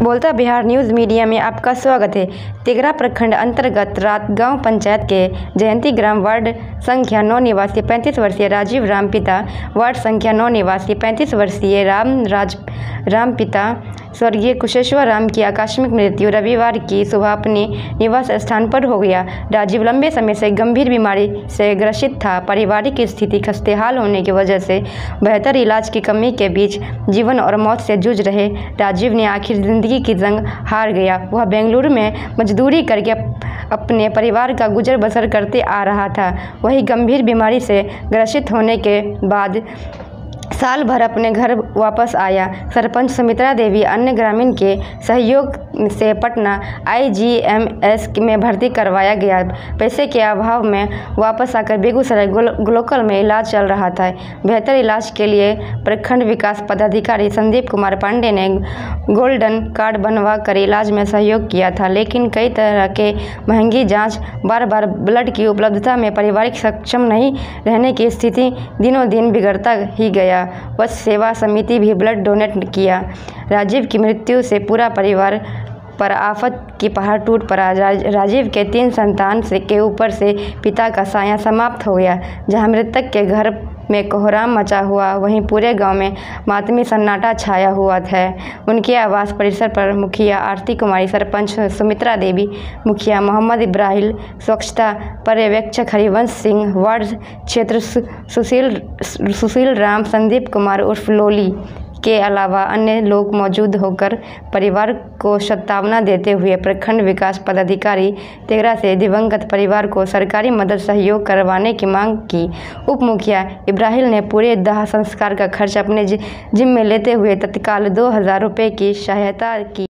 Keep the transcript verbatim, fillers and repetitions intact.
बोलता Bihar news media में आपका स्वागत है। तेघरा प्रखंड अंतर्गत रातगांव पंचायत के जयंती ग्राम वार्ड संख्या नौ निवासी पैंतीस वर्षीय राजीव राम पिता, वार्ड संख्या नौ निवासी पैंतीस वर्षीय राम राज राम पिता स्वर्गीय कुशेश्वर राम की आकस्मिक मृत्यु रविवार की सुबह अपने निवास स्थान पर हो गया। राजीव लंबे समय से गंभीर बीमारी से ग्रसित था। पारिवारिक स्थिति खस्तेहाल होने की वजह से बेहतर इलाज की कमी के बीच जीवन और मौत से जूझ रहे राजीव ने आखिर जिंदगी की जंग हार गया। वह बेंगलुरु में मजदूरी करके अपने परिवार का गुजर बसर करते आ रहा था। वही गंभीर बीमारी से ग्रसित होने के बाद साल भर अपने घर वापस आया। सरपंच सुमित्रा देवी अन्य ग्रामीण के सहयोग से Patna I G M S में भर्ती करवाया गया। पैसे के अभाव में वापस आकर बेगूसराय ग्लोकल में इलाज चल रहा था। बेहतर इलाज के लिए प्रखंड विकास पदाधिकारी संदीप कुमार पांडे ने गोल्डन कार्ड बनवा कर इलाज में सहयोग किया था, लेकिन कई तरह के महंगी जाँच, बार बार ब्लड की उपलब्धता में पारिवारिक सक्षम नहीं रहने की स्थिति दिनों दिन बिगड़ता ही गया। वह सेवा समिति भी ब्लड डोनेट किया। राजीव की मृत्यु से पूरा परिवार पर आफत की पहाड़ टूट पड़ा। राजीव के तीन संतान से के ऊपर से पिता का साया समाप्त हो गया। जहां मृतक के घर में कोहराम मचा हुआ, वहीं पूरे गांव में मातमी सन्नाटा छाया हुआ था। उनके आवास परिसर पर मुखिया आरती कुमारी, सरपंच सुमित्रा देवी, मुखिया मोहम्मद इब्राहिम, स्वच्छता पर्यवेक्षक हरिवंश सिंह, वार्ड क्षेत्र सुशील सुशील राम, संदीप कुमार उर्फ लोली के अलावा अन्य लोग मौजूद होकर परिवार को सांत्वना देते हुए प्रखंड विकास पदाधिकारी तेघरा से दिवंगत परिवार को सरकारी मदद सहयोग करवाने की मांग की। उप मुखिया इब्राहिम ने पूरे दाह संस्कार का खर्च अपने जिम्मे लेते हुए तत्काल दो हजार रुपये की सहायता की।